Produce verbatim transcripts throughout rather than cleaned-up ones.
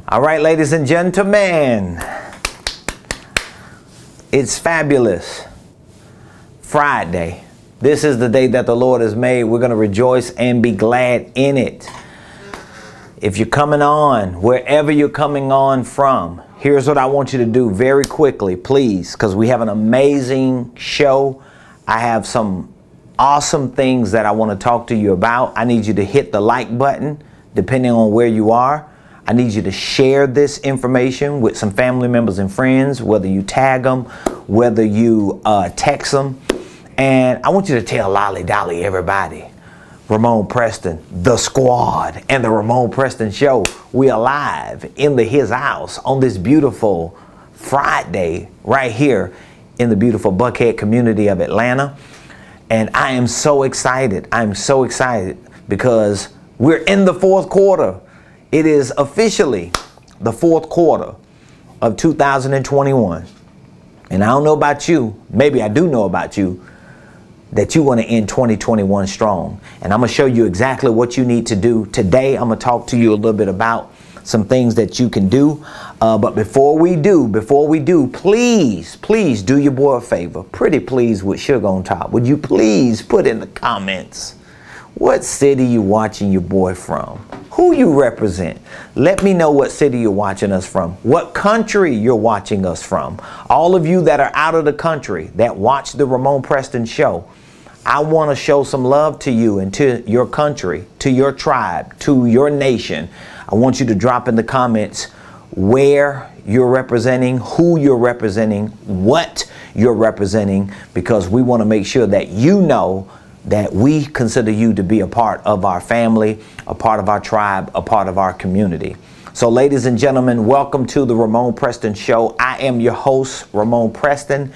All right, ladies and gentlemen, it's fabulous Friday. This is the day that the Lord has made. We're going to rejoice and be glad in it. If you're coming on, wherever you're coming on from, here's what I want you to do very quickly, please, because we have an amazing show. I have some awesome things that I want to talk to you about. I need you to hit the like button, depending on where you are. I need you to share this information with some family members and friends, whether you tag them, whether you uh, text them. And I want you to tell Lolly Dolly everybody, Ramon Preston, the squad, and the Ramon Preston Show. We are live in the his house on this beautiful Friday right here in the beautiful Buckhead community of Atlanta. And I am so excited. I'm so excited because we're in the fourth quarter. It is officially the fourth quarter of two thousand twenty-one. And I don't know about you, maybe I do know about you, that you want to end twenty twenty-one strong. And I'm going to show you exactly what you need to do. Today, I'm going to talk to you a little bit about some things that you can do. Uh, but before we do, before we do, please, please do your boy a favor. Pretty please with sugar on top. Would you please put in the comments what city you watching your boy from? Who you represent? Let me know what city you're watching us from. What country you're watching us from. All of you that are out of the country that watch the Ramon Preston Show, I want to show some love to you and to your country, to your tribe, to your nation. I want you to drop in the comments where you're representing, who you're representing, what you're representing, because we want to make sure that you know that we consider you to be a part of our family, a part of our tribe, a part of our community. So ladies and gentlemen, welcome to the Ramon Preston Show. I am your host, Ramon Preston.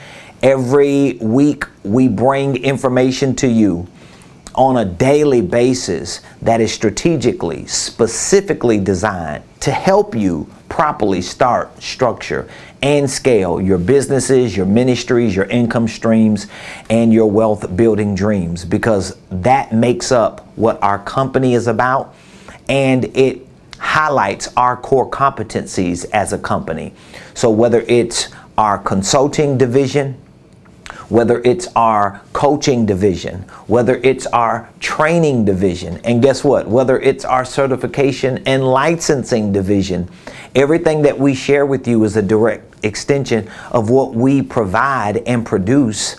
Every week we bring information to you on a daily basis that is strategically, specifically designed to help you properly start, structure, and scale your businesses, your ministries, your income streams, and your wealth building dreams, because that makes up what our company is about, and it highlights our core competencies as a company. So whether it's our consulting division, whether it's our coaching division, whether it's our training division, and guess what? Whether it's our certification and licensing division, everything that we share with you is a direct extension of what we provide and produce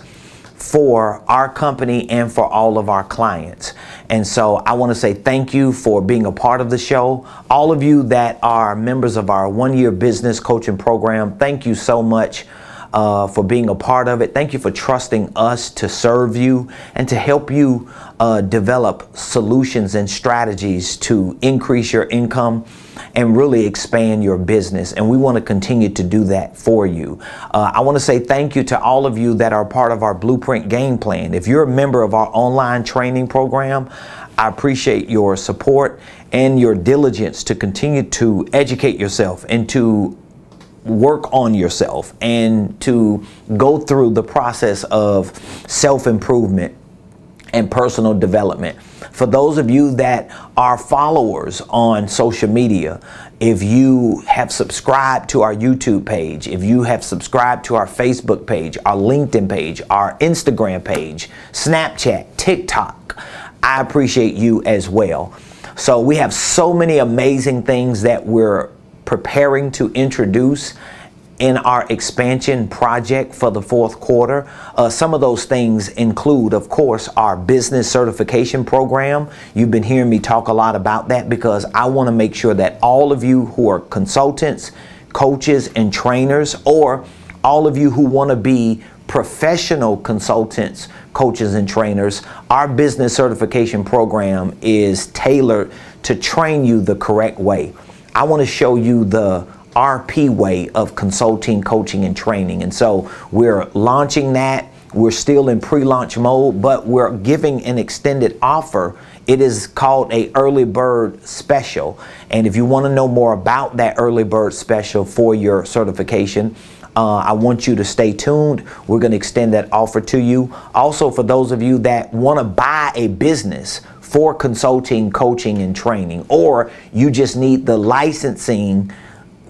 for our company and for all of our clients. And so I want to say thank you for being a part of the show. All of you that are members of our one-year business coaching program, thank you so much Uh, for being a part of it. Thank you for trusting us to serve you and to help you uh, develop solutions and strategies to increase your income and really expand your business. And we want to continue to do that for you. Uh, I want to say thank you to all of you that are part of our Blueprint Game Plan. If you're a member of our online training program, I appreciate your support and your diligence to continue to educate yourself and to work on yourself and to go through the process of self-improvement and personal development. For those of you that are followers on social media, if you have subscribed to our YouTube page, if you have subscribed to our Facebook page, our LinkedIn page, our Instagram page, Snapchat, TikTok, I appreciate you as well. So we have so many amazing things that we're preparing to introduce in our expansion project for the fourth quarter. Uh, some of those things include, of course, our business certification program. You've been hearing me talk a lot about that because I want to make sure that all of you who are consultants, coaches, and trainers, or all of you who want to be professional consultants, coaches, and trainers, our business certification program is tailored to train you the correct way. I want to show you the R P way of consulting, coaching, and training. And so we're launching that. We're still in pre-launch mode, but we're giving an extended offer. It is called a early bird special. And if you want to know more about that early bird special for your certification, uh, I want you to stay tuned. We're going to extend that offer to you. Also, for those of you that want to buy a business for consulting, coaching, and training, or you just need the licensing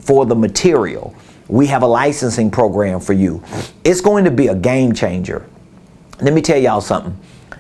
for the material. We have a licensing program for you. It's going to be a game changer. Let me tell y'all something.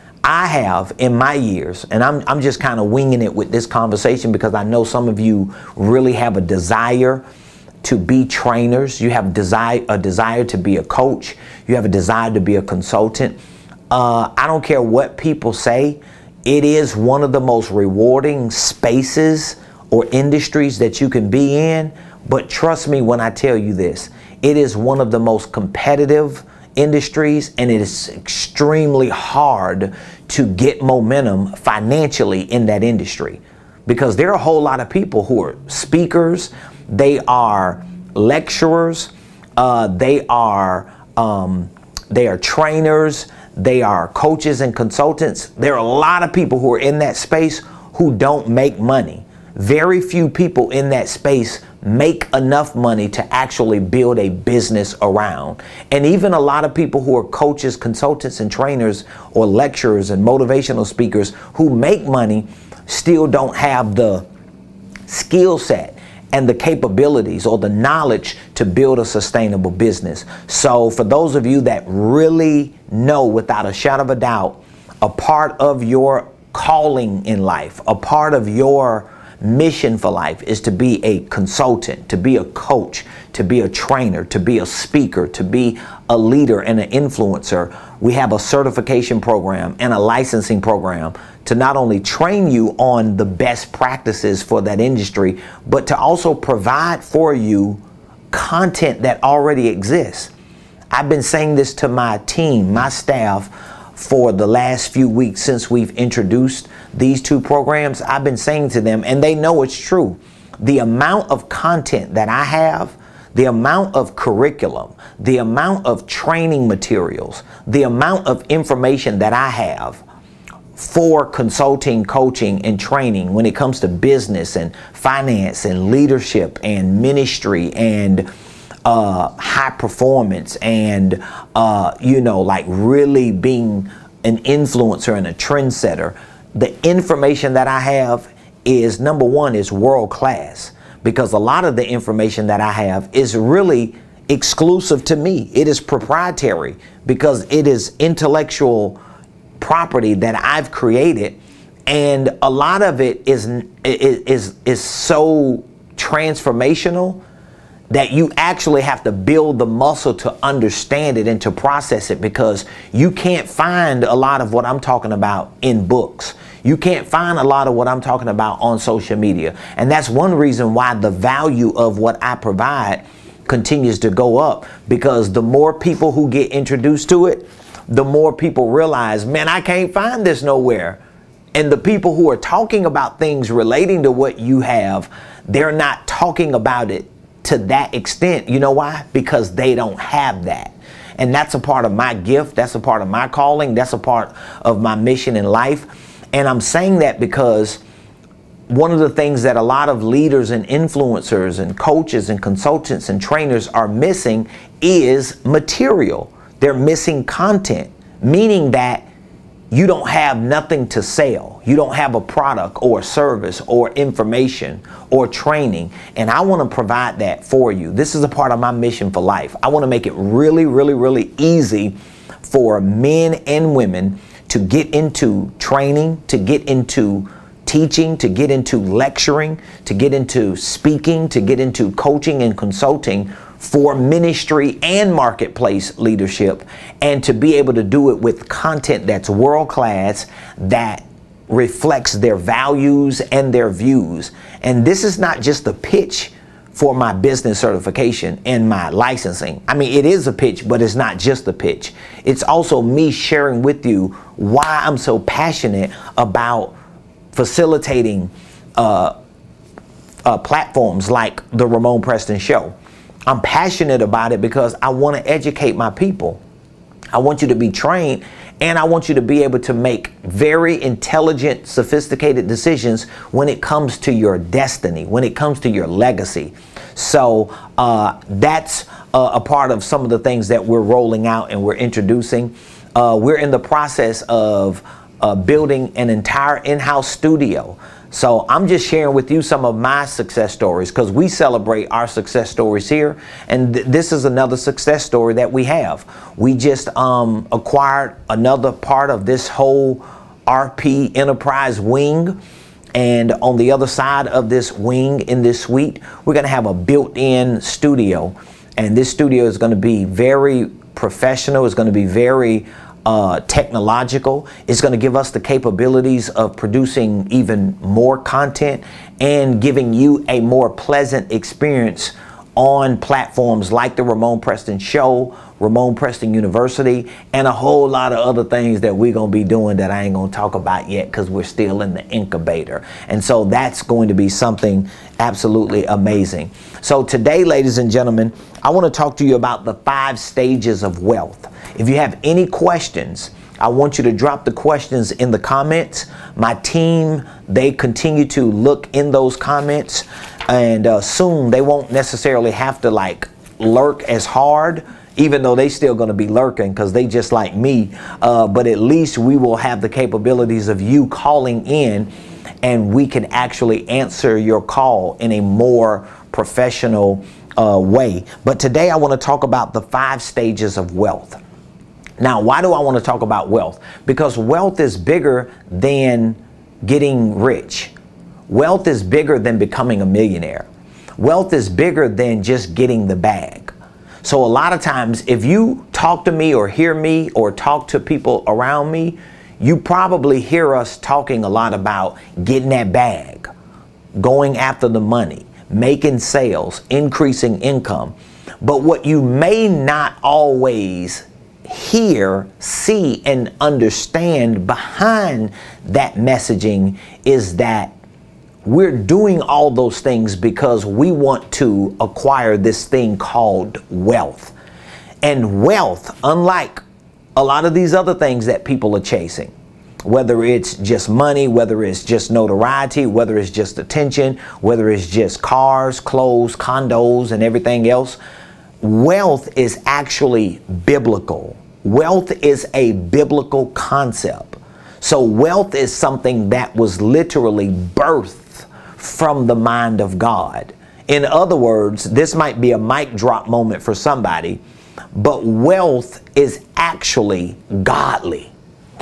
I have in my years, and I'm, I'm just kind of winging it with this conversation because I know some of you really have a desire to be trainers. You have desire, a desire to be a coach. You have a desire to be a consultant. Uh, I don't care what people say. It is one of the most rewarding spaces or industries that you can be in. But trust me when I tell you this, it is one of the most competitive industries, and it is extremely hard to get momentum financially in that industry because there are a whole lot of people who are speakers, they are lecturers, uh, they are um, they are trainers, they are coaches and consultants. There are a lot of people who are in that space who don't make money. Very few people in that space make enough money to actually build a business around. And even a lot of people who are coaches, consultants, and trainers or lecturers and motivational speakers who make money still don't have the skill set and the capabilities or the knowledge to build a sustainable business. So for those of you that really know without a shadow of a doubt, a part of your calling in life, a part of your mission for life is to be a consultant, to be a coach, to be a trainer, to be a speaker, to be a leader and an influencer. We have a certification program and a licensing program to not only train you on the best practices for that industry, but to also provide for you content that already exists. I've been saying this to my team, my staff, for the last few weeks since we've introduced these two programs. I've been saying to them, and they know it's true, the amount of content that I have, the amount of curriculum, the amount of training materials, the amount of information that I have for consulting, coaching, and training when it comes to business and finance and leadership and ministry and uh, high performance and, uh, you know, like really being an influencer and a trendsetter. The information that I have is, number one, is world class, because a lot of the information that I have is really exclusive to me. It is proprietary because it is intellectual property that I've created, and a lot of it is is is, is so transformational that you actually have to build the muscle to understand it and to process it, because you can't find a lot of what I'm talking about in books. You can't find a lot of what I'm talking about on social media. And that's one reason why the value of what I provide continues to go up, because the more people who get introduced to it, the more people realize, man, I can't find this nowhere. And the people who are talking about things relating to what you have, they're not talking about it to that extent. You know why? Because they don't have that. And that's a part of my gift. That's a part of my calling. That's a part of my mission in life. And I'm saying that because one of the things that a lot of leaders and influencers and coaches and consultants and trainers are missing is material. They're missing content, meaning that you don't have nothing to sell. You don't have a product or a service or information or training. And I want to provide that for you. This is a part of my mission for life. I want to make it really, really, really easy for men and women to get into training, to get into teaching, to get into lecturing, to get into speaking, to get into coaching and consulting for ministry and marketplace leadership, and to be able to do it with content that's world class, that reflects their values and their views. And this is not just a pitch for my business certification and my licensing. I mean, it is a pitch, but it's not just a pitch. It's also me sharing with you why I'm so passionate about facilitating uh, uh, platforms like the Ramon Preston Show. I'm passionate about it because I want to educate my people. I want you to be trained, and I want you to be able to make very intelligent, sophisticated decisions when it comes to your destiny, when it comes to your legacy. So uh, that's uh, a part of some of the things that we're rolling out and we're introducing. Uh, we're in the process of uh, building an entire in-house studio So I'm just sharing with you some of my success stories because we celebrate our success stories here. And th this is another success story that we have. We just um, acquired another part of this whole R P Enterprise wing. And on the other side of this wing in this suite, we're going to have a built-in studio. And this studio is going to be very professional. It's going to be very uh, technological. It's going to give us the capabilities of producing even more content and giving you a more pleasant experience on platforms like the Ramon Preston Show, Ramon Preston University, and a whole lot of other things that we're going to be doing that I ain't going to talk about yet because we're still in the incubator. And so that's going to be something absolutely amazing. So today, ladies and gentlemen, I want to talk to you about the five stages of wealth. If you have any questions, I want you to drop the questions in the comments. My team, they continue to look in those comments, and uh, soon they won't necessarily have to like lurk as hard, even though they still going to be lurking because they just like me. Uh, but at least we will have the capabilities of you calling in, and we can actually answer your call in a more professional uh, way. But today I want to talk about the five stages of wealth. Now, why do I want to talk about wealth? Because wealth is bigger than getting rich. Wealth is bigger than becoming a millionaire. Wealth is bigger than just getting the bag. So a lot of times, if you talk to me or hear me or talk to people around me, you probably hear us talking a lot about getting that bag, going after the money, making sales, increasing income. But what you may not always hear, see, and understand behind that messaging is that we're doing all those things because we want to acquire this thing called wealth. And wealth, unlike a lot of these other things that people are chasing, whether it's just money, whether it's just notoriety, whether it's just attention, whether it's just cars, clothes, condos, and everything else, wealth is actually biblical. Wealth is a biblical concept. So wealth is something that was literally birthed from the mind of God. In other words, this might be a mic drop moment for somebody, but wealth is actually godly.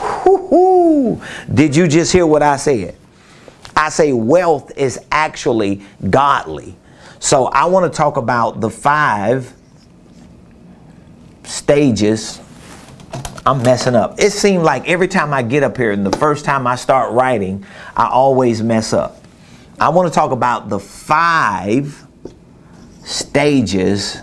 Woo-hoo. Did you just hear what I said? I say wealth is actually godly. So I want to talk about the five stages. I'm messing up. It seemed like every time I get up here and the first time I start writing, I always mess up. I want to talk about the five stages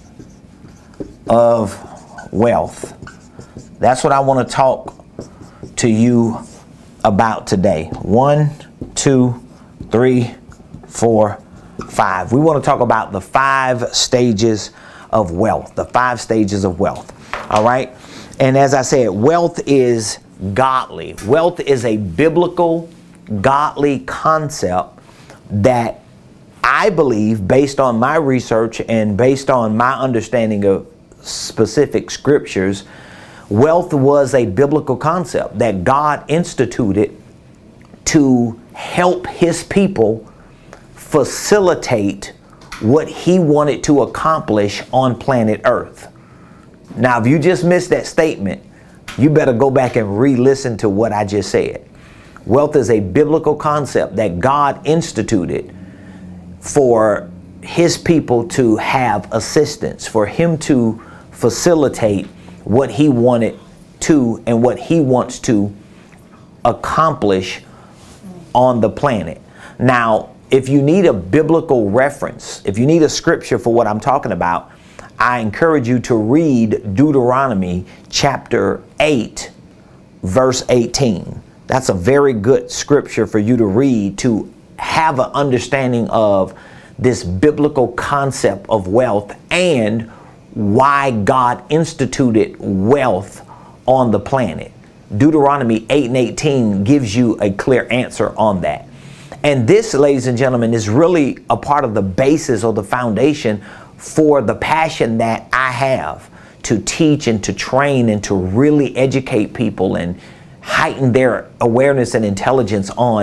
of wealth. That's what I want to talk to you about today. One, two, three, four, five. We want to talk about the five stages of wealth. The five stages of wealth. All right. And as I said, wealth is godly. Wealth is a biblical, godly concept that I believe, based on my research and based on my understanding of specific scriptures, wealth was a biblical concept that God instituted to help his people facilitate what he wanted to accomplish on planet Earth. Now, if you just missed that statement, you better go back and re-listen to what I just said. Wealth is a biblical concept that God instituted for his people to have assistance, for him to facilitate what he wanted to and what he wants to accomplish on the planet. Now, if you need a biblical reference, if you need a scripture for what I'm talking about, I encourage you to read Deuteronomy chapter eight, verse eighteen. That's a very good scripture for you to read to have an understanding of this biblical concept of wealth and why God instituted wealth on the planet. Deuteronomy eight and eighteen gives you a clear answer on that. And this, ladies and gentlemen, is really a part of the basis or the foundation for the passion that I have to teach and to train and to really educate people and heighten their awareness and intelligence on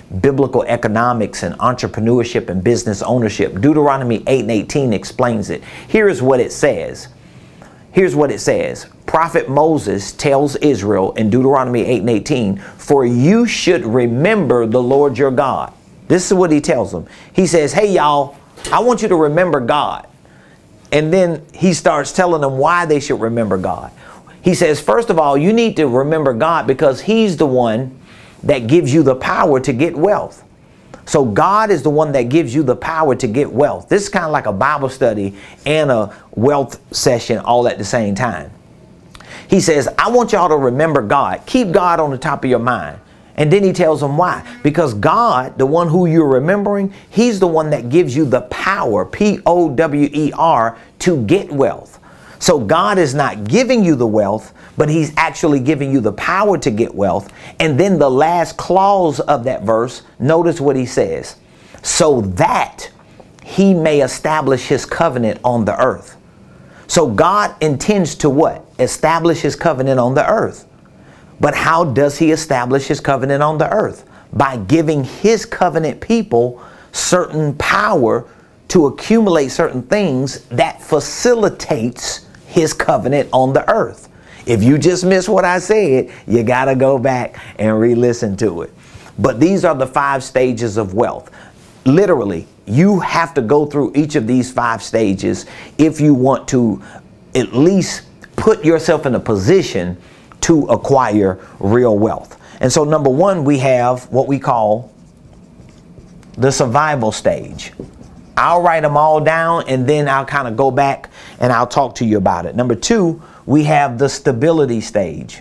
biblical economics and entrepreneurship and business ownership. Deuteronomy eight and eighteen explains it. Here is what it says. Here's what it says. Prophet Moses tells Israel in Deuteronomy eight and eighteen, for you should remember the Lord your God. This is what he tells them. He says, hey, y'all, I want you to remember God. And then he starts telling them why they should remember God. He says, first of all, you need to remember God because he's the one that gives you the power to get wealth. So God is the one that gives you the power to get wealth. This is kind of like a Bible study and a wealth session all at the same time. He says, I want y'all to remember God. Keep God on the top of your mind. And then he tells them why. Because God, the one who you're remembering, he's the one that gives you the power, P O W E R, to get wealth. So God is not giving you the wealth, but he's actually giving you the power to get wealth. And then the last clause of that verse, notice what he says. So that he may establish his covenant on the earth. So God intends to what? Establish his covenant on the earth. But how does he establish his covenant on the earth? By giving his covenant people certain power to accumulate certain things that facilitates his covenant on the earth. If you just missed what I said, you got to go back and re-listen to it. But these are the five stages of wealth. Literally, you have to go through each of these five stages if you want to at least put yourself in a position to acquire real wealth. And so number one, we have what we call the survival stage. I'll write them all down and then I'll kind of go back and I'll talk to you about it. Number two, we have the stability stage.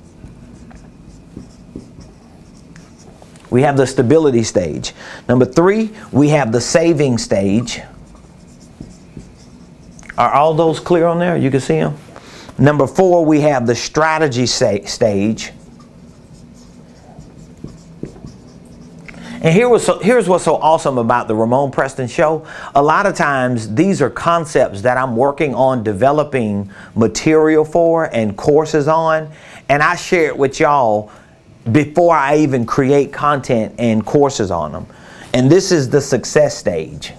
We have the stability stage. Number three, we have the saving stage. Are all those clear on there? You can see them. Number four, we have the strategy stage. And here was so, here's what's so awesome about the Ramon Preston Show. A lot of times, these are concepts that I'm working on developing material for and courses on. And I share it with y'all before I even create content and courses on them. And this is the success stage.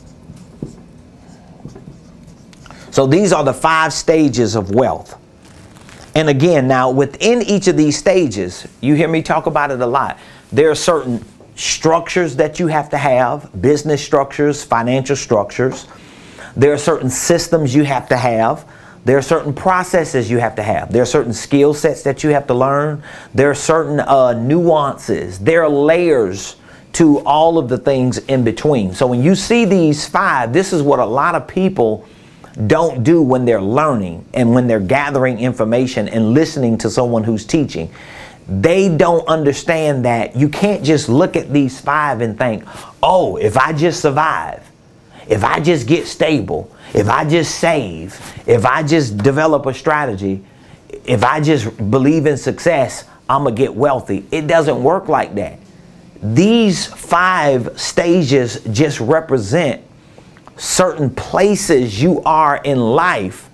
So these are the five stages of wealth. And again, now within each of these stages, you hear me talk about it a lot. There are certain structures that you have to have, business structures, financial structures. There are certain systems you have to have. There are certain processes you have to have. There are certain skill sets that you have to learn. There are certain uh, nuances. There are layers to all of the things in between. So when you see these five, this is what a lot of people don't do when they're learning and when they're gathering information and listening to someone who's teaching. They don't understand that you can't just look at these five and think, oh, if I just survive, if I just get stable, if I just save, if I just develop a strategy, if I just believe in success, I'm gonna get wealthy. It doesn't work like that. These five stages just represent certain places you are in life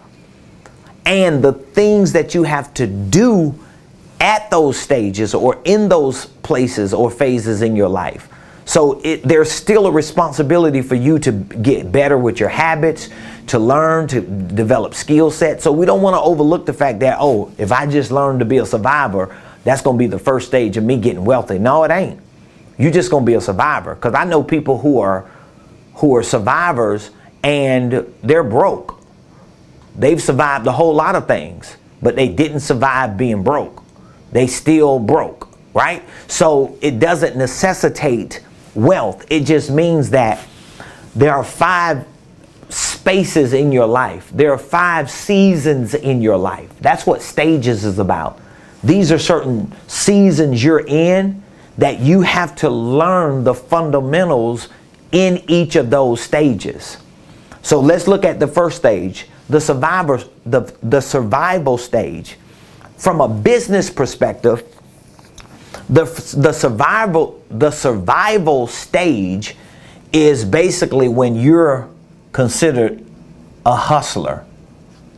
and the things that you have to do at those stages or in those places or phases in your life. So it, there's still a responsibility for you to get better with your habits, to learn, to develop skill sets. So we don't want to overlook the fact that, oh, if I just learn to be a survivor, that's going to be the first stage of me getting wealthy. No, it ain't. You're just going to be a survivor. Because I know people who are who are survivors and they're broke. They've survived a whole lot of things, but they didn't survive being broke. They still broke, right? So it doesn't necessitate wealth. It just means that there are five spaces in your life. There are five seasons in your life. That's what stages is about. These are certain seasons you're in that you have to learn the fundamentals in each of those stages. So let's look at the first stage, the survivor, the, the survival stage. From a business perspective, the, the survival, the survival stage is basically when you're considered a hustler.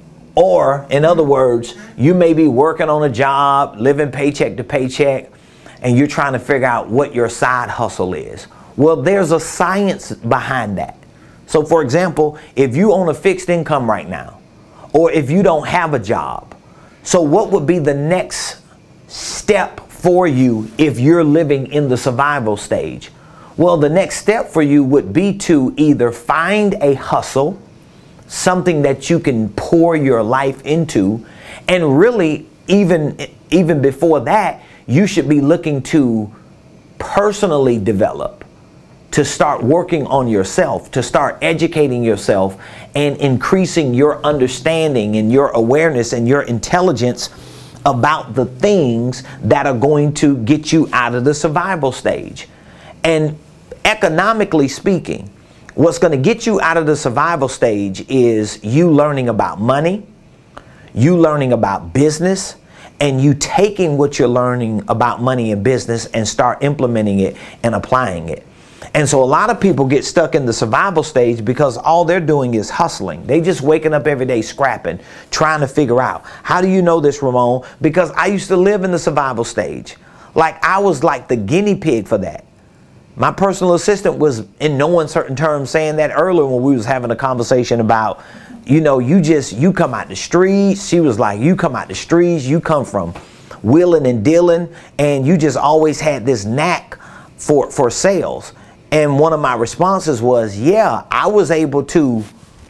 Or, in other words, you may be working on a job, living paycheck to paycheck, and you're trying to figure out what your side hustle is. Well, there's a science behind that. So for example, if you own a fixed income right now, or if you don't have a job, so what would be the next step for you if you're living in the survival stage? Well, the next step for you would be to either find a hustle, something that you can pour your life into, and really even, even before that, you should be looking to personally develop, to start working on yourself, to start educating yourself and increasing your understanding and your awareness and your intelligence about the things that are going to get you out of the survival stage. And economically speaking, what's going to get you out of the survival stage is you learning about money, you learning about business, and you taking what you're learning about money and business and start implementing it and applying it. And so a lot of people get stuck in the survival stage because all they're doing is hustling. They just waking up every day scrapping, trying to figure out. How do you know this, Ramon? Because I used to live in the survival stage. Like I was like the guinea pig for that. My personal assistant was, in no uncertain terms, saying that earlier when we was having a conversation about, you know, you just, you come out the streets. She was like, you come out the streets, you come from wheeling and dealing, and you just always had this knack for, for sales. And one of my responses was, yeah, I was able to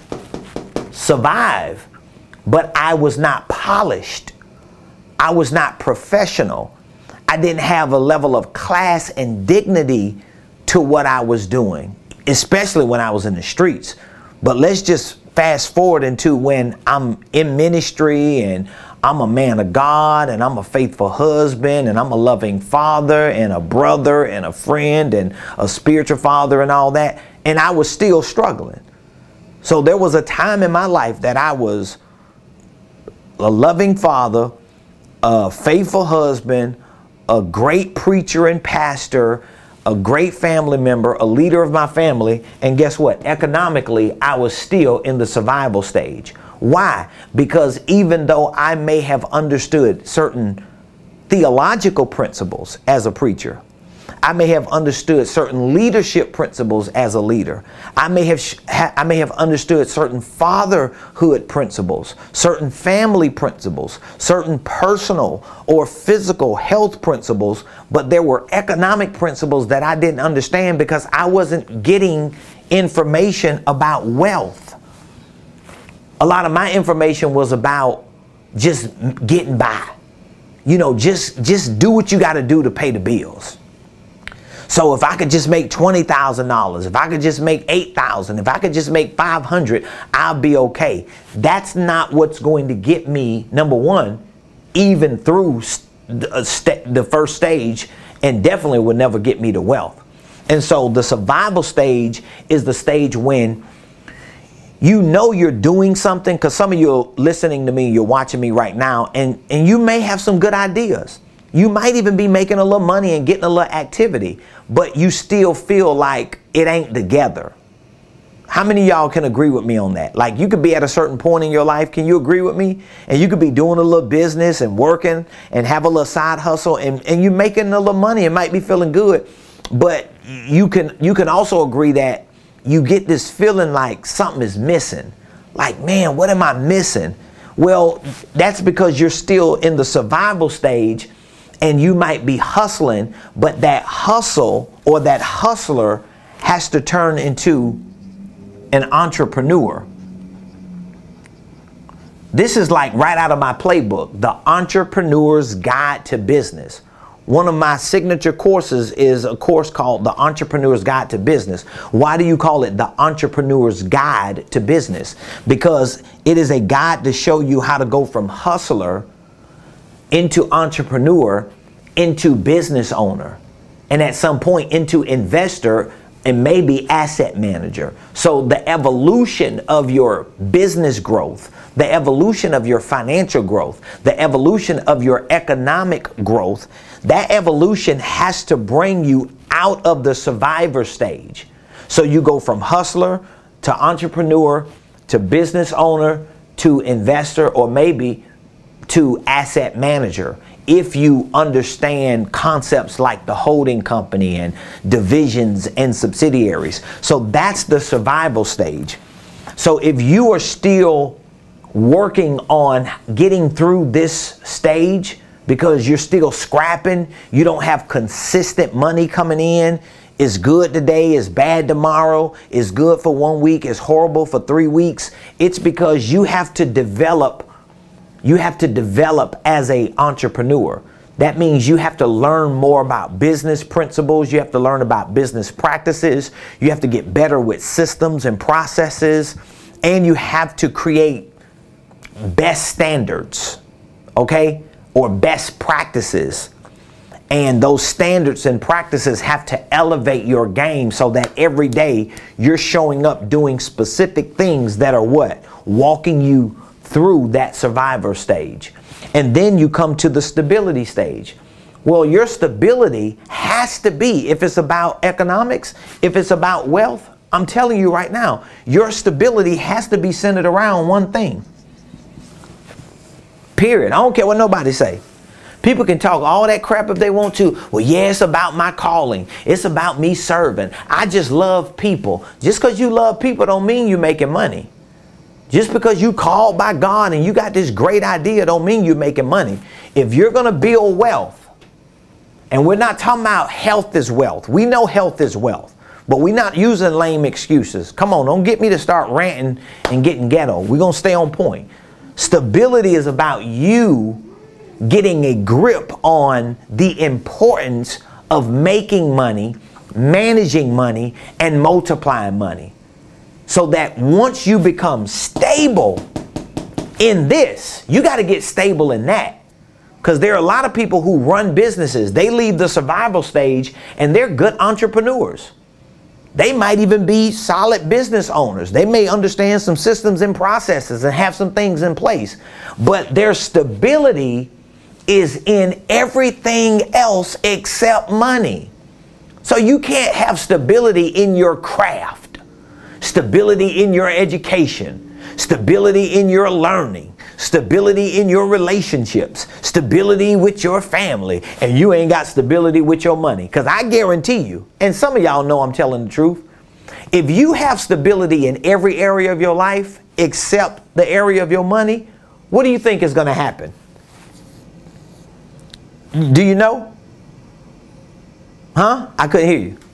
survive, but I was not polished. I was not professional. I didn't have a level of class and dignity to what I was doing, especially when I was in the streets. But let's just fast forward into when I'm in ministry and I'm a man of God and I'm a faithful husband and I'm a loving father and a brother and a friend and a spiritual father and all that. And I was still struggling. So there was a time in my life that I was a loving father, a faithful husband, a great preacher and pastor, a great family member, a leader of my family. And guess what? Economically, I was still in the survival stage. Why? Because even though I may have understood certain theological principles as a preacher, I may have understood certain leadership principles as a leader. I may have I may have understood certain fatherhood principles, certain family principles, certain personal or physical health principles, but there were economic principles that I didn't understand because I wasn't getting information about wealth. A lot of my information was about just getting by. You know, just, just do what you got to do to pay the bills. So if I could just make twenty thousand dollars, if I could just make eight thousand dollars, if I could just make five hundred dollars, I'll be okay. That's not what's going to get me, number one, even through the, the first stage, and definitely would never get me to wealth. And so the survival stage is the stage when you know you're doing something, because some of you are listening to me, you're watching me right now, and, and you may have some good ideas. You might even be making a little money and getting a little activity, but you still feel like it ain't together. How many of y'all can agree with me on that? Like you could be at a certain point in your life, can you agree with me? And you could be doing a little business and working and have a little side hustle and, and you're making a little money and might be feeling good, but you can, you can also agree that you get this feeling like something is missing. Like, man, what am I missing? Well, that's because you're still in the survival stage and you might be hustling, but that hustle or that hustler has to turn into an entrepreneur. This is like right out of my playbook, The Entrepreneur's Guide to Business. One of my signature courses is a course called The Entrepreneur's Guide to Business. Why do you call it The Entrepreneur's Guide to Business? Because it is a guide to show you how to go from hustler into entrepreneur, into business owner, and at some point into investor and maybe asset manager. So the evolution of your business growth, the evolution of your financial growth, the evolution of your economic growth, that evolution has to bring you out of the survivor stage. So you go from hustler to entrepreneur to business owner to investor or maybe to asset manager. if you understand concepts like the holding company and divisions and subsidiaries. So that's the survival stage. So if you are still working on getting through this stage because you're still scrapping, you don't have consistent money coming in, it's good today, it's bad tomorrow, it's good for one week, it's horrible for three weeks, it's because you have to develop You have to develop as an entrepreneur. That means you have to learn more about business principles. You have to learn about business practices. You have to get better with systems and processes. And you have to create best standards, okay? Or best practices. And those standards and practices have to elevate your game so that every day you're showing up doing specific things that are what? Walking you through that survivor stage. And then you come to the stability stage. Well, your stability has to be, if it's about economics, if it's about wealth, I'm telling you right now, your stability has to be centered around one thing. Period. I don't care what nobody say. People can talk all that crap if they want to. Well, yeah, it's about my calling. It's about me serving. I just love people. Just because you love people don't mean you're making money. Just because you called by God and you got this great idea don't mean you're making money. If you're going to build wealth, and we're not talking about health is wealth. We know health is wealth, but we're not using lame excuses. Come on, don't get me to start ranting and getting ghetto. We're going to stay on point. Stability is about you getting a grip on the importance of making money, managing money, and multiplying money. So that once you become stable in this, you got to get stable in that. Because there are a lot of people who run businesses. They leave the survival stage and they're good entrepreneurs. They might even be solid business owners. They may understand some systems and processes and have some things in place. But their stability is in everything else except money. So you can't have stability in your craft. Stability in your education, stability in your learning, stability in your relationships, stability with your family, and you ain't got stability with your money. Because I guarantee you, and some of y'all know I'm telling the truth, if you have stability in every area of your life except the area of your money, what do you think is going to happen? Do you know? Huh? I couldn't hear you.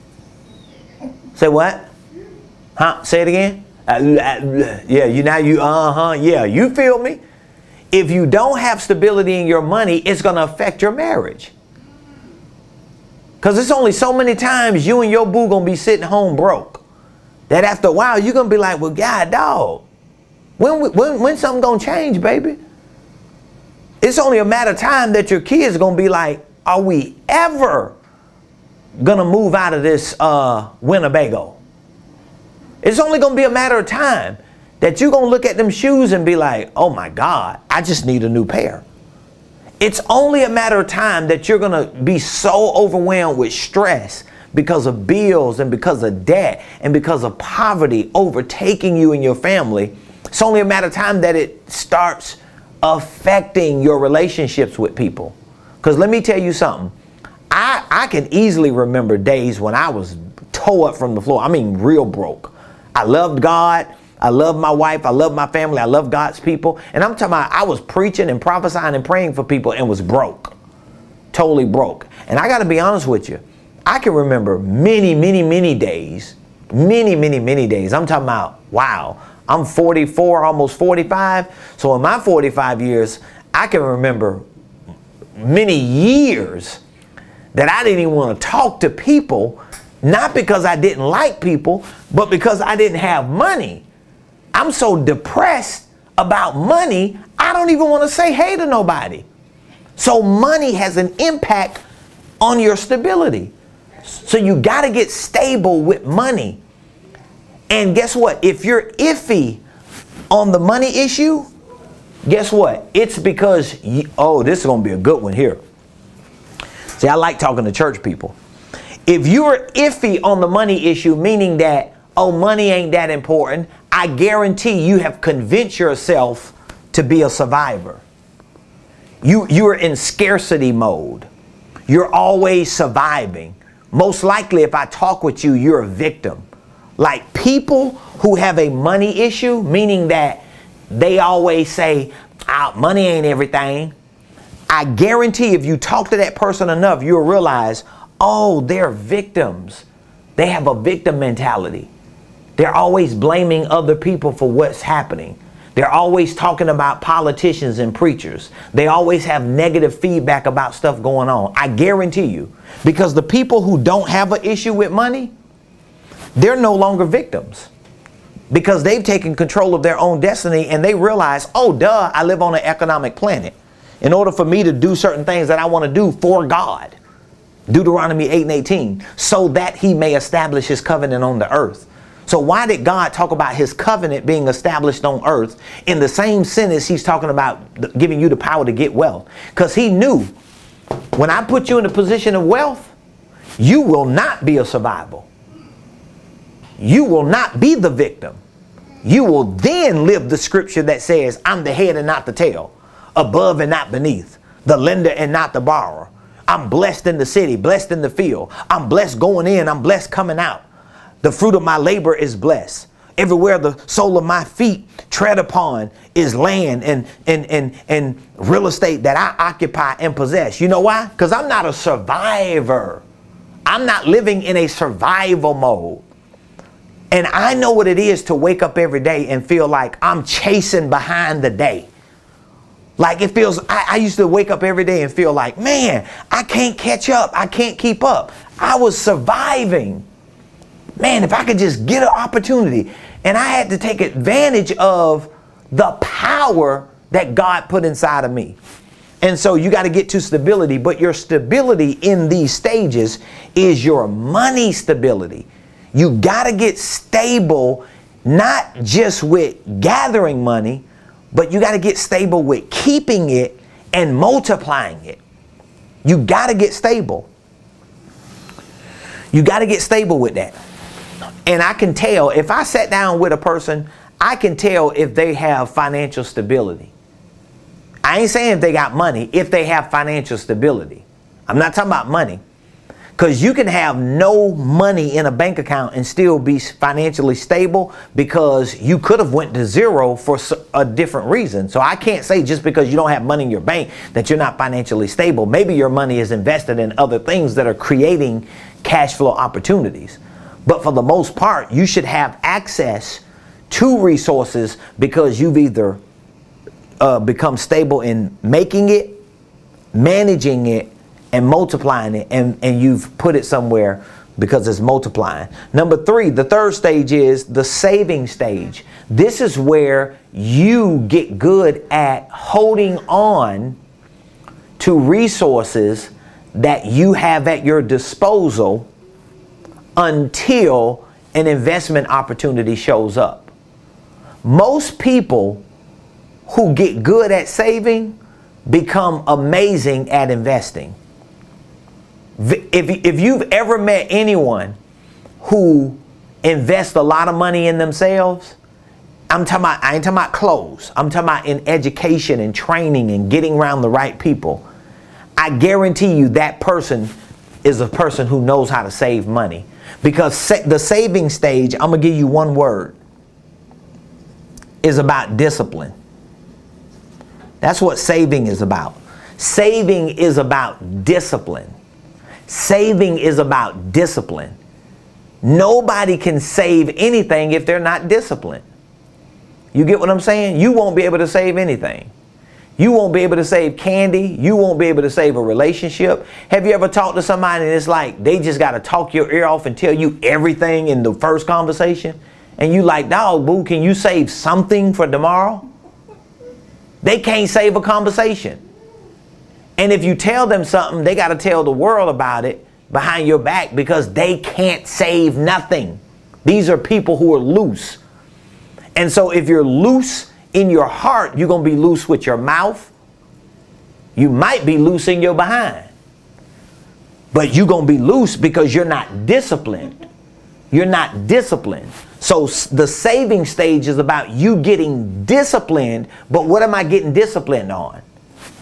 Say what? Huh? Say it again. Uh, uh, yeah, you now you, uh-huh, yeah, you feel me? If you don't have stability in your money, it's going to affect your marriage. Because it's only so many times you and your boo going to be sitting home broke. That after a while, you're going to be like, well, God, dog, when, when, when something going to change, baby? It's only a matter of time that your kids are going to be like, are we ever going to move out of this uh, Winnebago? It's only going to be a matter of time that you're going to look at them shoes and be like, oh my God, I just need a new pair. It's only a matter of time that you're going to be so overwhelmed with stress because of bills and because of debt and because of poverty overtaking you and your family. It's only a matter of time that it starts affecting your relationships with people. Because let me tell you something. I, I can easily remember days when I was tore up from the floor. I mean, real broke. I loved God. I love my wife. I love my family. I love God's people. And I'm talking about I was preaching and prophesying and praying for people and was broke. Totally broke. And I got to be honest with you. I can remember many, many, many days. Many, many, many days. I'm talking about, wow, I'm forty-four, almost forty-five. So in my forty-five years, I can remember many years that I didn't even want to talk to people. Not because I didn't like people, but because I didn't have money. I'm so depressed about money, I don't even want to say hey to nobody. So money has an impact on your stability. So you got to get stable with money. And guess what? If you're iffy on the money issue, guess what? It's because, you, oh, this is going to be a good one here. See, I like talking to church people. If you're iffy on the money issue, meaning that, oh, money ain't that important, I guarantee you have convinced yourself to be a survivor. You, you're in scarcity mode. You're always surviving. Most likely, if I talk with you, you're a victim. Like people who have a money issue, meaning that they always say, oh, money ain't everything. I guarantee if you talk to that person enough, you'll realize, oh, they're victims. They have a victim mentality. They're always blaming other people for what's happening. They're always talking about politicians and preachers. They always have negative feedback about stuff going on. I guarantee you, because the people who don't have an issue with money, they're no longer victims, because they've taken control of their own destiny and they realize, oh, duh, I live on an economic planet. In order for me to do certain things that I want to do for God, Deuteronomy eight and eighteen, so that he may establish his covenant on the earth. So why did God talk about his covenant being established on earth in the same sentence he's talking about giving you the power to get wealth? Because he knew when I put you in a position of wealth, you will not be a survival. You will not be the victim. You will then live the scripture that says, I'm the head and not the tail, above and not beneath, the lender and not the borrower. I'm blessed in the city, blessed in the field. I'm blessed going in, I'm blessed coming out. The fruit of my labor is blessed. Everywhere the sole of my feet tread upon is land and, and, and, and real estate that I occupy and possess. You know why? Because I'm not a survivor. I'm not living in a survival mode. And I know what it is to wake up every day and feel like I'm chasing behind the day. Like it feels, I, I used to wake up every day and feel like, man, I can't catch up. I can't keep up. I was surviving. Man, if I could just get an opportunity. And I had to take advantage of the power that God put inside of me. And so you got to get to stability. But your stability in these stages is your money stability. You got to get stable, not just with gathering money, but you got to get stable with keeping it and multiplying it. You got to get stable. You got to get stable with that. And I can tell, if I sat down with a person, I can tell if they have financial stability. I ain't saying if they got money, if they have financial stability. I'm not talking about money. Because you can have no money in a bank account and still be financially stable, because you could have went to zero for a different reason. So I can't say just because you don't have money in your bank that you're not financially stable. Maybe your money is invested in other things that are creating cash flow opportunities. But for the most part, you should have access to resources because you've either uh, become stable in making it, managing it, and multiplying it, and, and you've put it somewhere because it's multiplying. Number three, the third stage is the saving stage. This is where you get good at holding on to resources that you have at your disposal until an investment opportunity shows up. Most people who get good at saving become amazing at investing. If, if you've ever met anyone who invests a lot of money in themselves, I'm talking about, I ain't talking about clothes. I'm talking about in education and training and getting around the right people. I guarantee you that person is a person who knows how to save money. Because sa the saving stage, I'm going to give you one word, is about discipline. That's what saving is about. Saving is about discipline. Saving is about discipline. Nobody can save anything if they're not disciplined. You get what I'm saying? You won't be able to save anything. You won't be able to save candy. You won't be able to save a relationship. Have you ever talked to somebody and it's like they just got to talk your ear off and tell you everything in the first conversation? And you like, dog, boo, can you save something for tomorrow? They can't save a conversation. And if you tell them something, they got to tell the world about it behind your back because they can't save nothing. These are people who are loose. And so if you're loose in your heart, you're going to be loose with your mouth. You might be loose in your behind. But you're going to be loose because you're not disciplined. You're not disciplined. So the saving stage is about you getting disciplined. But what am I getting disciplined on?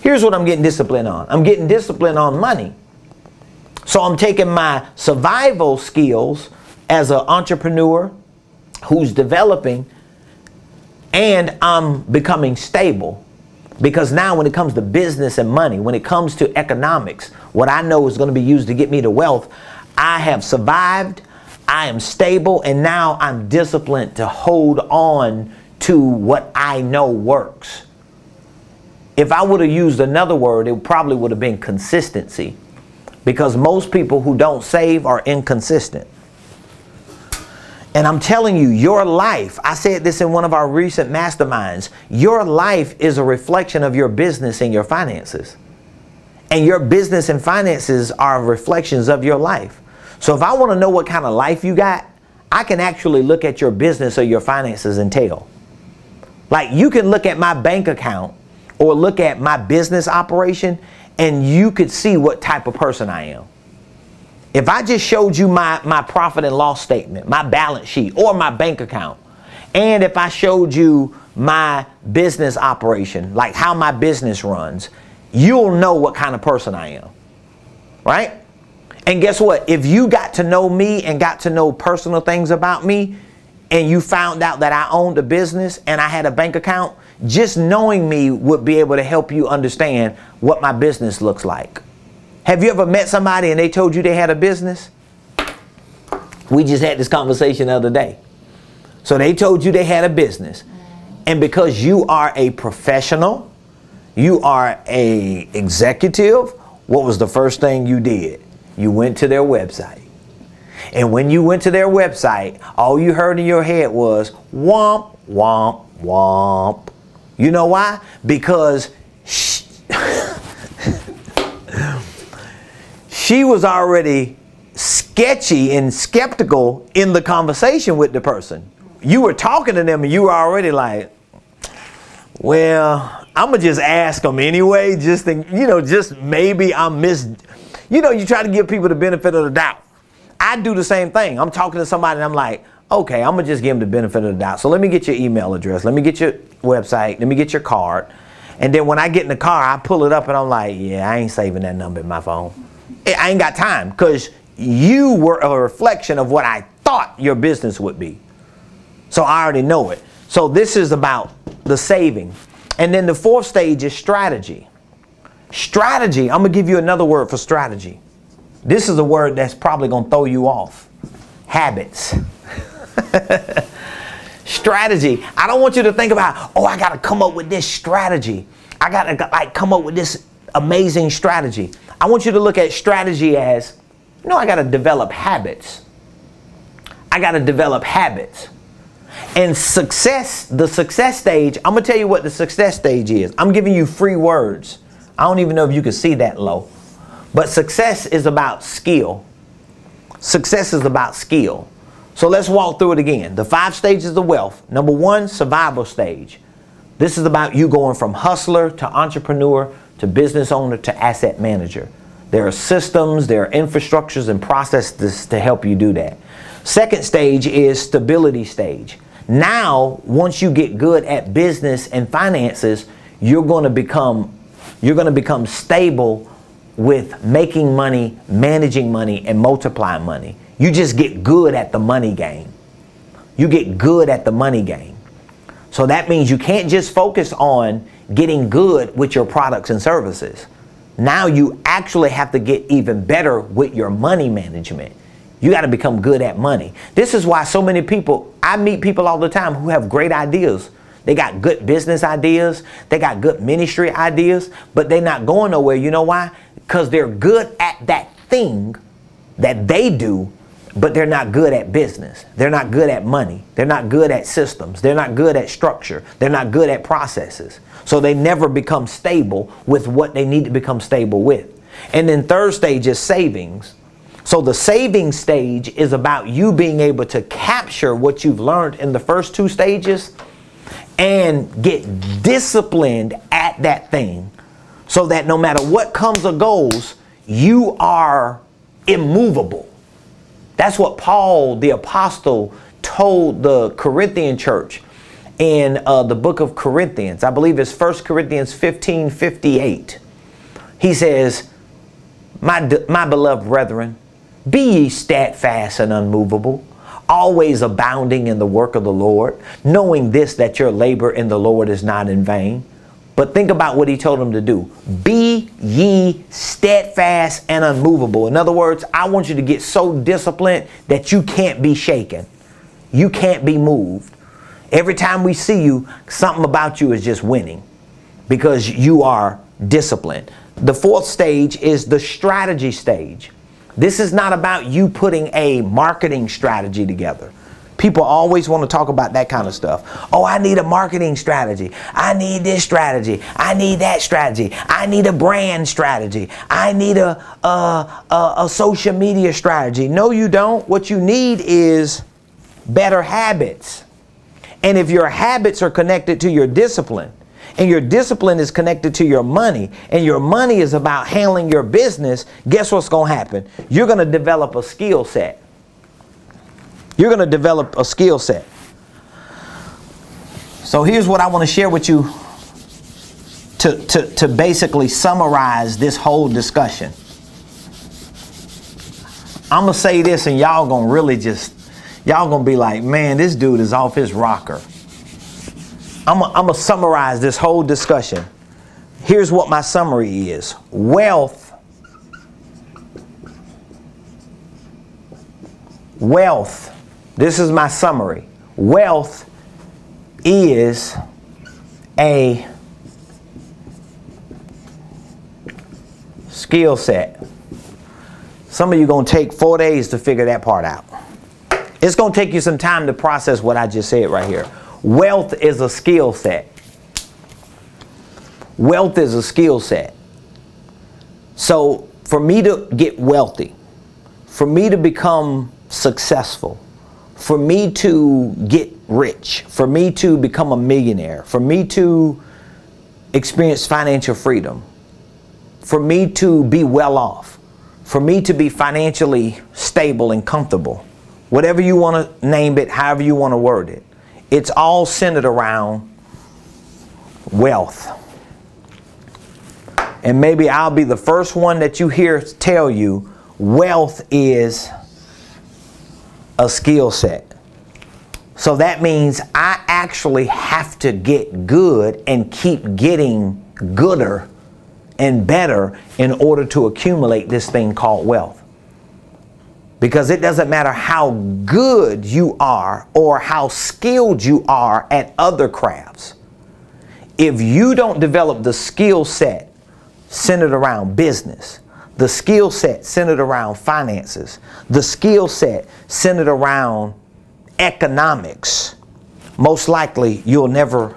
Here's what I'm getting disciplined on. I'm getting disciplined on money. So I'm taking my survival skills as an entrepreneur who's developing, and I'm becoming stable. Because now when it comes to business and money, when it comes to economics, what I know is going to be used to get me to wealth, I have survived, I am stable, and now I'm disciplined to hold on to what I know works. If I would have used another word, it probably would have been consistency. Because most people who don't save are inconsistent. And I'm telling you, your life, I said this in one of our recent masterminds, your life is a reflection of your business and your finances. And your business and finances are reflections of your life. So if I want to know what kind of life you got, I can actually look at your business or your finances and tell. Like, you can look at my bank account or look at my business operation and you could see what type of person I am. If I just showed you my, my profit and loss statement, my balance sheet, or my bank account, and if I showed you my business operation, like how my business runs, you'll know what kind of person I am, right? And guess what? If you got to know me and got to know personal things about me, and you found out that I owned a business and I had a bank account, just knowing me would be able to help you understand what my business looks like. Have you ever met somebody and they told you they had a business? We just had this conversation the other day. So they told you they had a business. And because you are a professional, you are a executive, what was the first thing you did? You went to their website. And when you went to their website, all you heard in your head was womp, womp, womp. You know why? Because she, she was already sketchy and skeptical in the conversation with the person. You were talking to them and you were already like, well, I'm going to just ask them anyway. Just think, you know, just maybe I'm mis... You know, you try to give people the benefit of the doubt. I do the same thing. I'm talking to somebody and I'm like, okay, I'm going to just give them the benefit of the doubt. So let me get your email address. Let me get your website. Let me get your card. And then when I get in the car, I pull it up and I'm like, yeah, I ain't saving that number in my phone. I ain't got time, because you were a reflection of what I thought your business would be. So I already know it. So this is about the saving. And then the fourth stage is strategy. Strategy, I'm going to give you another word for strategy. This is a word that's probably going to throw you off. Habits. Strategy. I don't want you to think about, oh, I got to come up with this strategy. I got to like come up with this amazing strategy. I want you to look at strategy as, you know, I got to develop habits. I got to develop habits. And success, the success stage, I'm going to tell you what the success stage is. I'm giving you free words. I don't even know if you can see that low. But success is about skill. Success is about skill. So let's walk through it again. The five stages of wealth. Number one, survival stage. This is about you going from hustler to entrepreneur to business owner to asset manager. There are systems, there are infrastructures and processes to help you do that. Second stage is stability stage. Now, once you get good at business and finances, you're going to become, you're going to become stable with making money, managing money, and multiplying money. You just get good at the money game. You get good at the money game. So that means you can't just focus on getting good with your products and services. Now you actually have to get even better with your money management. You got to become good at money. This is why so many people, I meet people all the time who have great ideas. They got good business ideas. They got good ministry ideas, but they're not going nowhere. You know why? Because they're good at that thing that they do, but they're not good at business. They're not good at money. They're not good at systems. They're not good at structure. They're not good at processes. So they never become stable with what they need to become stable with. And then third stage is savings. So the saving stage is about you being able to capture what you've learned in the first two stages and get disciplined at that thing so that no matter what comes or goes, you are immovable. That's what Paul the apostle told the Corinthian church. in uh, the book of Corinthians. I believe it's First Corinthians fifteen fifty-eight. He says, my, my beloved brethren, be ye steadfast and unmovable, always abounding in the work of the Lord, knowing this, that your labor in the Lord is not in vain. But think about what he told them to do. Be ye steadfast and unmovable. In other words, I want you to get so disciplined that you can't be shaken. You can't be moved. Every time we see you, something about you is just winning because you are disciplined. The fourth stage is the strategy stage. This is not about you putting a marketing strategy together. People always want to talk about that kind of stuff. Oh, I need a marketing strategy. I need this strategy. I need that strategy. I need a brand strategy. I need a, a, a, a social media strategy. No, you don't. What you need is better habits. And if your habits are connected to your discipline, and your discipline is connected to your money, and your money is about handling your business, guess what's going to happen? You're going to develop a skill set. You're going to develop a skill set. So here's what I want to share with you to, to, to basically summarize this whole discussion. I'm going to say this and y'all going to really just, y'all going to be like, man, this dude is off his rocker. I'm going to summarize this whole discussion. Here's what my summary is. Wealth. Wealth. This is my summary. Wealth is a skill set. Some of you are going to take four days to figure that part out. It's going to take you some time to process what I just said right here. Wealth is a skill set. Wealth is a skill set. So for me to get wealthy, for me to become successful, for me to get rich, for me to become a millionaire, for me to experience financial freedom, for me to be well off, for me to be financially stable and comfortable, whatever you want to name it, however you want to word it, it's all centered around wealth. And maybe I'll be the first one that you hear tell you wealth is a skill set. So that means I actually have to get good and keep getting gooder and better in order to accumulate this thing called wealth. Because it doesn't matter how good you are or how skilled you are at other crafts. If you don't develop the skill set centered around business, the skill set centered around finances, the skill set centered around economics, most likely you'll never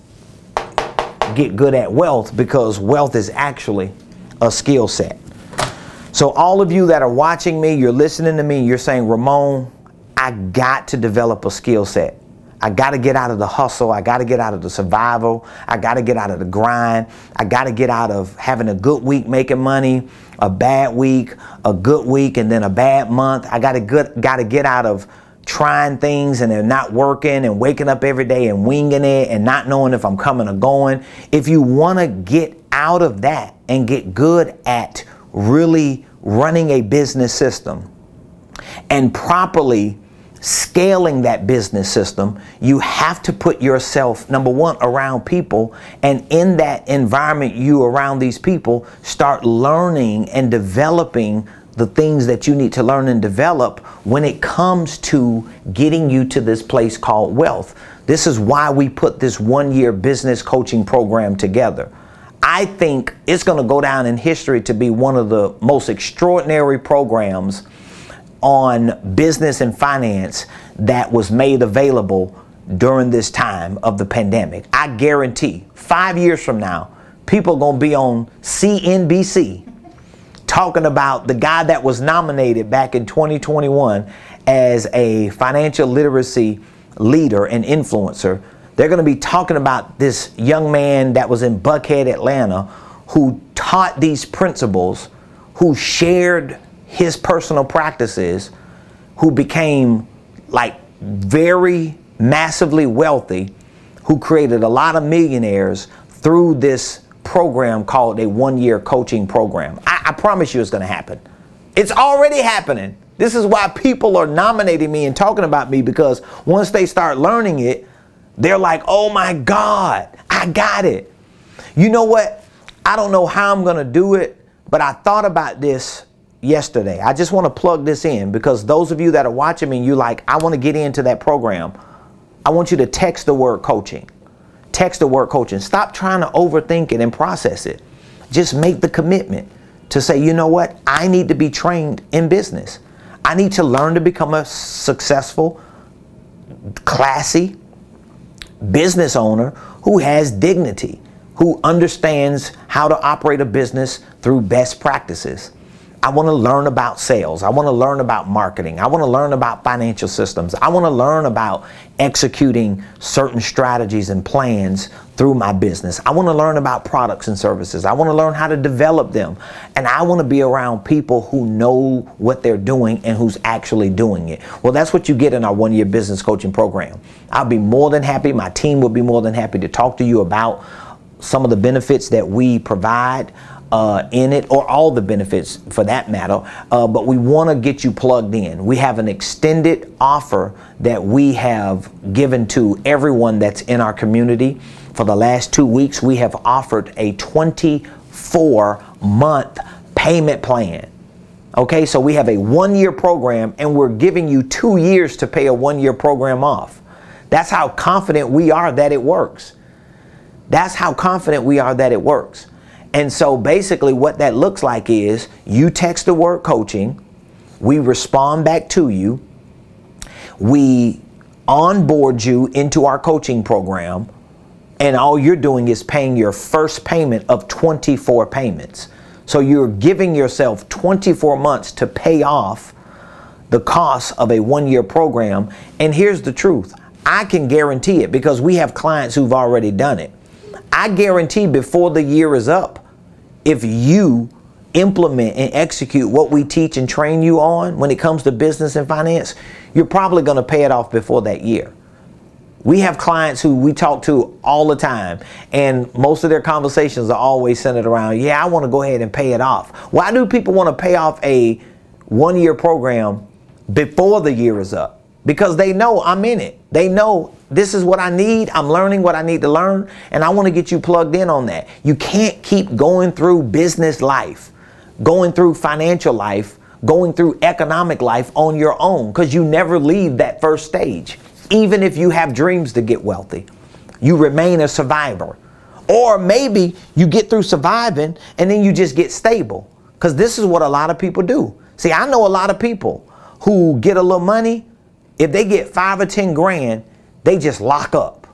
get good at wealth, because wealth is actually a skill set. So all of you that are watching me, you're listening to me, you're saying, Ramon, I got to develop a skill set. I got to get out of the hustle. I got to get out of the survival. I got to get out of the grind. I got to get out of having a good week making money, a bad week, a good week, and then a bad month. I got to get, got to get out of trying things and they're not working, and waking up every day and winging it and not knowing if I'm coming or going. If you want to get out of that and get good at really running a business system and properly scaling that business system, you have to put yourself, number one, around people, and in that environment, you around these people, start learning and developing the things that you need to learn and develop when it comes to getting you to this place called wealth. This is why we put this one-year business coaching program together. I think it's going to go down in history to be one of the most extraordinary programs on business and finance that was made available during this time of the pandemic. I guarantee five years from now, people are going to be on C N B C talking about the guy that was nominated back in twenty twenty-one as a financial literacy leader and influencer. They're going to be talking about this young man that was in Buckhead, Atlanta, who taught these principles, who shared his personal practices, who became like very massively wealthy, who created a lot of millionaires through this program called a one-year coaching program. I, I promise you it's going to happen. It's already happening. This is why people are nominating me and talking about me, because once they start learning it, they're like, oh my God, I got it. You know what? I don't know how I'm going to do it, but I thought about this yesterday. I just want to plug this in, because those of you that are watching me, you like, I want to get into that program. I want you to text the word coaching. Text the word coaching. Stop trying to overthink it and process it. Just make the commitment to say, you know what? I need to be trained in business. I need to learn to become a successful, classy business owner who has dignity, who understands how to operate a business through best practices. I want to learn about sales. I want to learn about marketing. I want to learn about financial systems. I want to learn about executing certain strategies and plans through my business. I want to learn about products and services. I want to learn how to develop them. And I want to be around people who know what they're doing and who's actually doing it. Well, that's what you get in our one-year business coaching program. I'll be more than happy. My team will be more than happy to talk to you about some of the benefits that we provide uh, in it, or all the benefits for that matter. Uh, but we want to get you plugged in. We have an extended offer that we have given to everyone that's in our community. For the last two weeks, we have offered a twenty-four month payment plan. Okay, so we have a one-year program, and we're giving you two years to pay a one-year program off. That's how confident we are that it works. That's how confident we are that it works. And so basically what that looks like is you text the word coaching, we respond back to you, we onboard you into our coaching program, and all you're doing is paying your first payment of twenty-four payments. So you're giving yourself twenty-four months to pay off the cost of a one-year program. And here's the truth. I can guarantee it, because we have clients who've already done it. I guarantee before the year is up, if you implement and execute what we teach and train you on when it comes to business and finance, you're probably going to pay it off before that year. We have clients who we talk to all the time, and most of their conversations are always centered around, yeah, I want to go ahead and pay it off. Why do people want to pay off a one-year program before the year is up? Because they know I'm in it. They know this is what I need. I'm learning what I need to learn, and I want to get you plugged in on that. You can't keep going through business life, going through financial life, going through economic life on your own, because you never leave that first stage. Even if you have dreams to get wealthy, you remain a survivor. Or maybe you get through surviving and then you just get stable, because this is what a lot of people do. See, I know a lot of people who get a little money. If they get five or ten grand, they just lock up.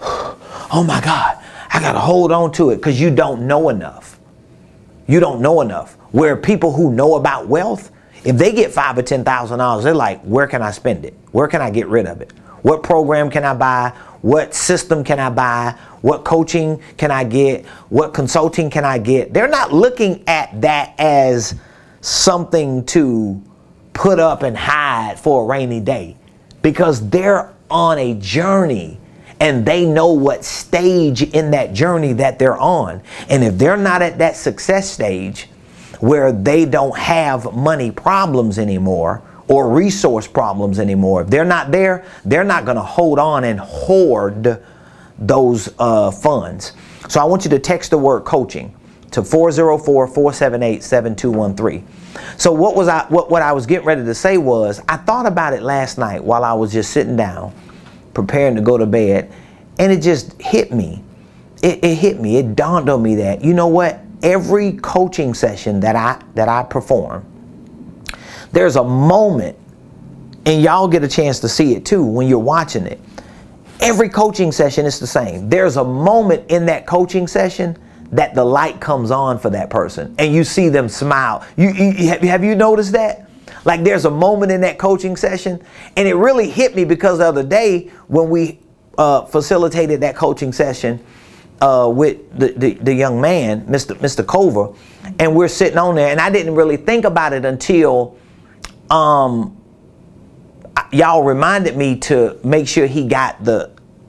Oh my God, I got to hold on to it, because you don't know enough. You don't know enough. Where people who know about wealth, if they get five or ten thousand dollars, they're like, where can I spend it? Where can I get rid of it? What program can I buy? What system can I buy? What coaching can I get? What consulting can I get? They're not looking at that as something to put up and hide for a rainy day, because they're on a journey and they know what stage in that journey that they're on. And if they're not at that success stage where they don't have money problems anymore, or resource problems anymore, if they're not there, they're not going to hold on and hoard those uh, funds. So I want you to text the word coaching to four zero four, four seven eight, seven two one three. So what was I what, what I was getting ready to say was, I thought about it last night while I was just sitting down preparing to go to bed, and it just hit me. It, it hit me. It dawned on me that, you know what? Every coaching session that I that I perform, there's a moment, and y'all get a chance to see it too when you're watching it. Every coaching session is the same. There's a moment in that coaching session that the light comes on for that person, and you see them smile. You, you have you noticed that? Like, there's a moment in that coaching session, and it really hit me, because the other day when we uh, facilitated that coaching session uh, with the, the, the young man, Mister Mister Cover, and we're sitting on there, and I didn't really think about it until Um, y'all reminded me to make sure he got the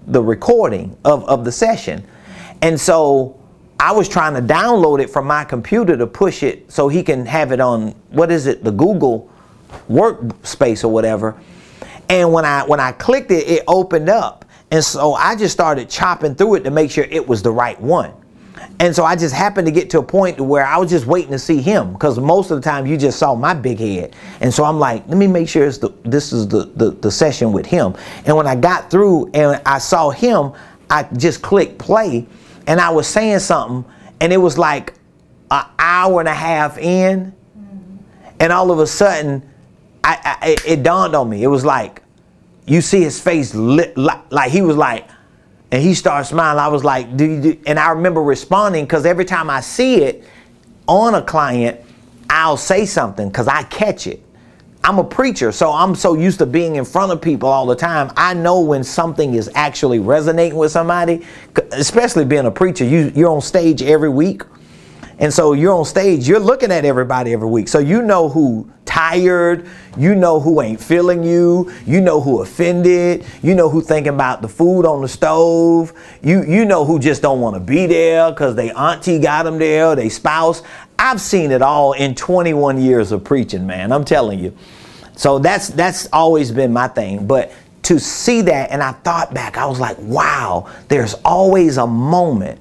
the recording of, of the session. And so I was trying to download it from my computer to push it so he can have it on, what is it, the Google workspace or whatever. And when I when I clicked it, it opened up. And so I just started chopping through it to make sure it was the right one. And so I just happened to get to a point where I was just waiting to see him, because most of the time you just saw my big head. And so I'm like, let me make sure it's the, this is the, the, the session with him. And when I got through and I saw him, I just clicked play, and I was saying something, and it was like an hour and a half in. Mm-hmm. And all of a sudden, I, I, it, it dawned on me. It was like, you see his face lit, like, like he was like, and he started smiling. I was like, do you do? And I remember responding, because every time I see it on a client, I'll say something because I catch it. I'm a preacher, so I'm so used to being in front of people all the time. I know when something is actually resonating with somebody, especially being a preacher. You, you're on stage every week. And so you're on stage, you're looking at everybody every week. So you know who tired, you know who ain't feeling you, you know who offended, you know who thinking about the food on the stove, you, you know who just don't want to be there because they auntie got them there, or they spouse. I've seen it all in twenty-one years of preaching, man, I'm telling you. So that's, that's always been my thing. But to see that, and I thought back, I was like, wow, there's always a moment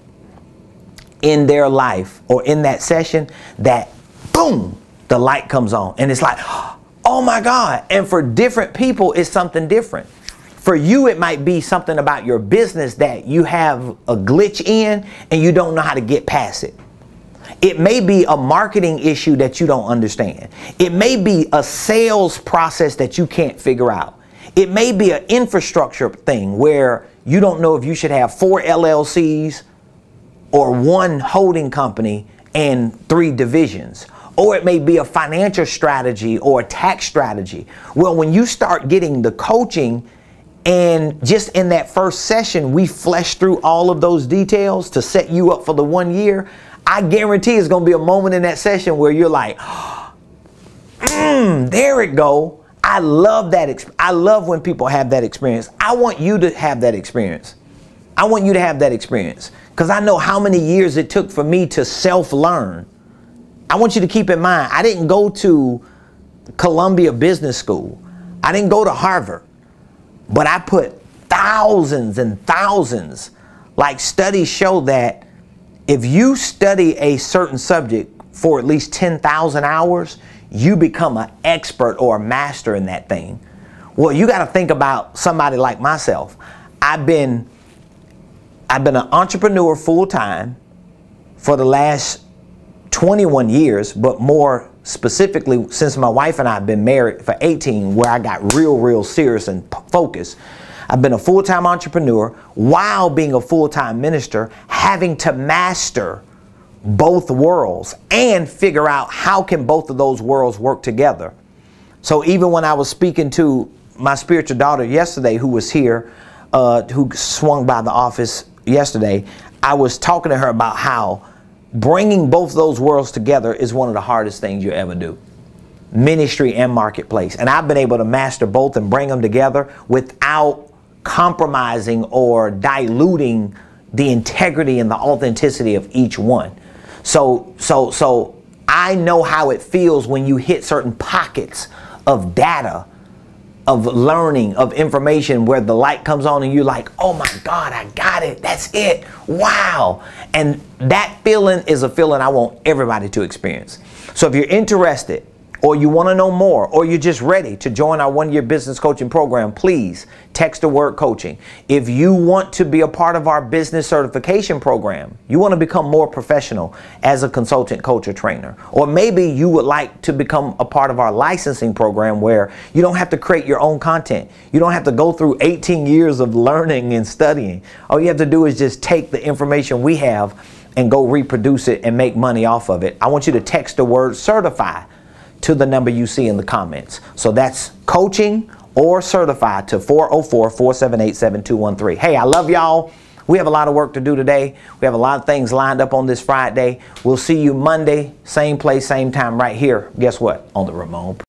in their life or in that session that boom, the light comes on, and it's like, oh my God. And for different people, it's something different. For you, it might be something about your business that you have a glitch in and you don't know how to get past it. It may be a marketing issue that you don't understand. It may be a sales process that you can't figure out. It may be an infrastructure thing where you don't know if you should have four L L Cs or one holding company and three divisions. Or it may be a financial strategy or a tax strategy. Well, when you start getting the coaching, and just in that first session, we flesh through all of those details to set you up for the one year, I guarantee it's gonna be a moment in that session where you're like, mm, there it go. I love that. Exp- I love when people have that experience. I want you to have that experience. I want you to have that experience, because I know how many years it took for me to self-learn. I want you to keep in mind, I didn't go to Columbia Business School. I didn't go to Harvard, but I put thousands and thousands. Like, studies show that if you study a certain subject for at least ten thousand hours, you become an expert or a master in that thing. Well, you got to think about somebody like myself. I've been I've been an entrepreneur full-time for the last twenty-one years, but more specifically since my wife and I have been married for eighteen, where I got real, real serious and focused. I've been a full-time entrepreneur while being a full-time minister, having to master both worlds and figure out how can both of those worlds work together. So even when I was speaking to my spiritual daughter yesterday, who was here, uh, who swung by the office yesterday, I was talking to her about how bringing both those worlds together is one of the hardest things you ever do. Ministry and marketplace. And I've been able to master both and bring them together without compromising or diluting the integrity and the authenticity of each one. So, so, so I know how it feels when you hit certain pockets of data, of learning, of information, where the light comes on and you're like, oh my God, I got it. That's it. Wow. And that feeling is a feeling I want everybody to experience. So if you're interested, or you want to know more, or you're just ready to join our one-year business coaching program, please text the word coaching. If you want to be a part of our business certification program, you want to become more professional as a consultant, coach, or trainer, or maybe you would like to become a part of our licensing program where you don't have to create your own content. You don't have to go through eighteen years of learning and studying. All you have to do is just take the information we have and go reproduce it and make money off of it. I want you to text the word certify to the number you see in the comments. So that's coaching or certified to four oh four, four seven eight, seven two one three. Hey, I love y'all. We have a lot of work to do today. We have a lot of things lined up on this Friday. We'll see you Monday, same place, same time right here. Guess what? On the Ramon